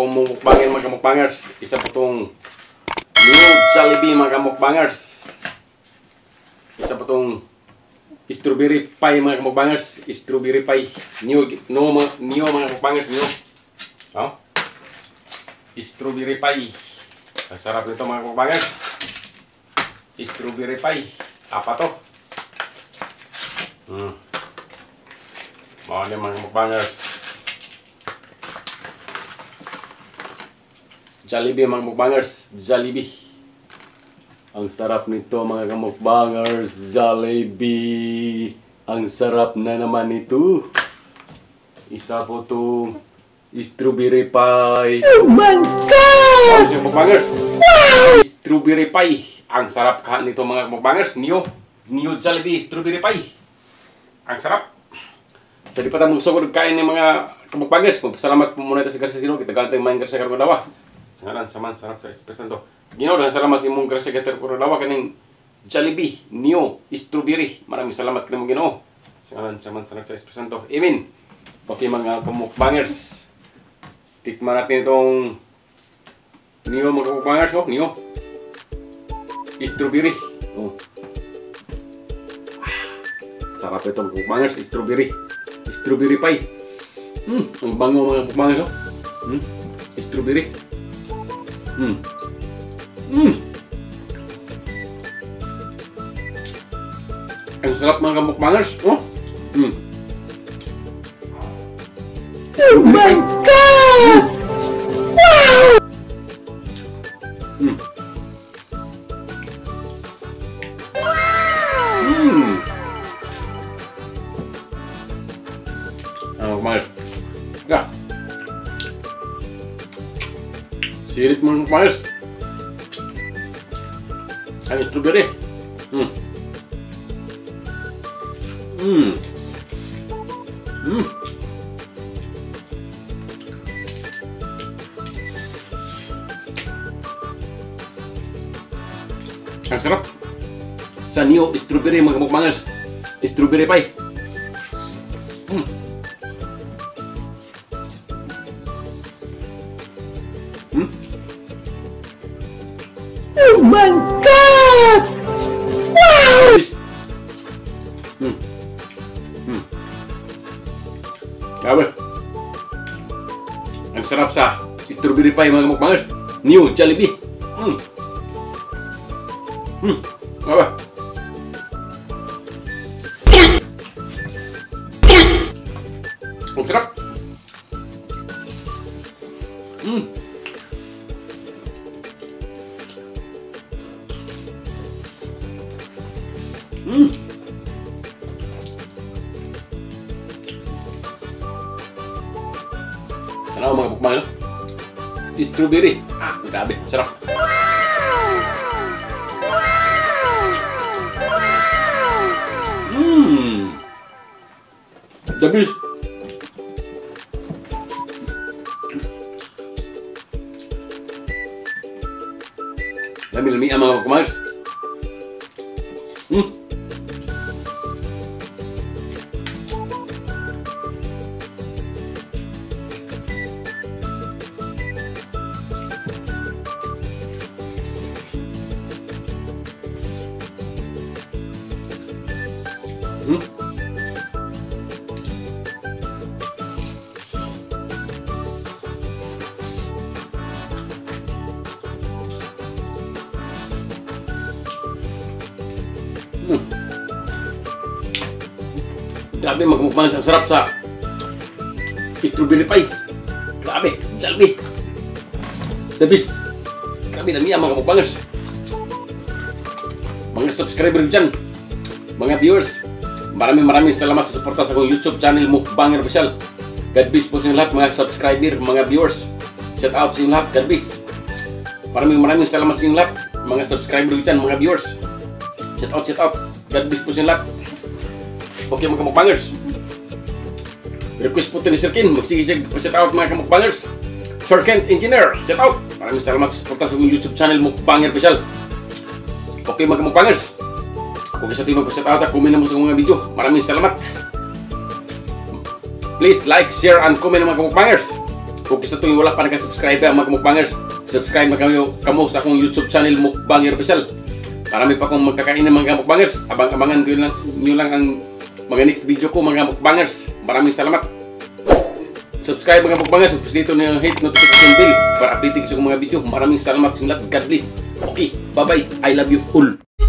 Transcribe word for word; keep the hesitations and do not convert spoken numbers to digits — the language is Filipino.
akong mukbangin mga kamukbangers. Isa po itong new Jollibee mga kamukbangers. Isa po itong strawberry pie mga kamukbangers. Strawberry pie. New, no, new mga kamukbangers. New. Oh. Strawberry pie. Ang sarap nito mga kamukbangers. Strawberry pie. Apa to? Hmm. Mga ni mga kamukbangers. Jollibee mga mukbangers, Jollibee. Ang sarap nito mga kamukbangers, Jollibee. Ang sarap na naman nito. Isa po itong strawberry pie. Oh my God! Mga mukbangers, wow! Strawberry pie. Ang sarap ka nito mga mukbangers, New, New Jollibee strawberry pie. Ang sarap. Sa di pa tayo magsugod kain ng mga kamukbangers. Magpasalamat po muna ito sa Garcia Ginoo. Kita ganteng main Garcia Karagadawa. Sa ngalan, saman, sarap sa espresan to. Ginoo, dahan salamat sa imong Garcia Karagadawa kaning Jollibee, New, Strawberry. Maraming salamat kanimo Ginoo. Sa ngalan, saman, sarap sa espresan to. Amen. Okay mga kamukbangers. Tikman natin itong New mga kamukbangers. Oh, New. Strawberry. Oh. Sarap itong kamukbangers, strawberry. Strawberry pie. Hmm, ang bango mga kamukbangers. Oh. Hmm, strawberry. Hmm. Hmm. Ang sarap mga kamukbangers. Oh. Hmm. Oh my God! Wow! Hmm. Hmm. Ang kamukbangers. Ya. Sirit mga kamukbangers. Ang strawberry. Hmm. Hmm. Hmm. Ang sarap. Sa New strawberry mga kamukbangers. Strawberry pie. Hmm. Hmm. Oh my God! Wow! Hmm. Hmm. Grabe. Ang sarap sa strawberry pie mga kamukbangers. New Jollibee. Hmm. Hmm. Grabe. Ang sarap. Hmm. Hmm. Ano mga kamukbangers? Strawberry. Ah, grabe. Sarap. Hmm. The best. Lami-lami ang mga kamukbangers. Hmm. Hmm. Hmm. Grabe mga kamukbangers, ang sarap sa strawberry pie. Grabe, Jollibee. The best. Grabe na niya mga kamukbangers. Mga subscriber dyan, mga viewers, maraming maraming salamat sa suporta sa akong YouTube channel Mukbang Official. God bless po sa inyo lahat mga subscriber, mga viewers. Shout out sa inyo lahat, God bless. Maraming maraming salamat sa inyo lahat, mga subscriber dyan, mga viewers. Shout out, shout out. God bless po sa inyo lahat. Okay mga kamukbangers. Request po ito ni Sir Ken, magsigisig po shout out mga kamukbangers. Sir Kent Engineer, shout out. Maraming salamat sa suporta sa akong YouTube channel Mukbang Official. Okay mga kamukbangers. Kung gusto tayo mag-shout out at comment mo sa mga video, maraming salamat. Please like, share, and comment mga kamukbangers. Kung gusto ito yung wala pa naka-subscribe mga mukbangers, subscribe na kayo kamo sa akong YouTube channel Mukbanger Official. Marami pa akong magkakain ng mga mukbangers. Abang-abangan ko lang, nyo lang ang mga next video ko mga mukbangers. Maraming salamat. Subscribe mga mukbangers. Tapos dito na yung hit notification bell para updating sa mga video. Maraming salamat sa lahat. God bless. Okay, bye-bye. I love you all.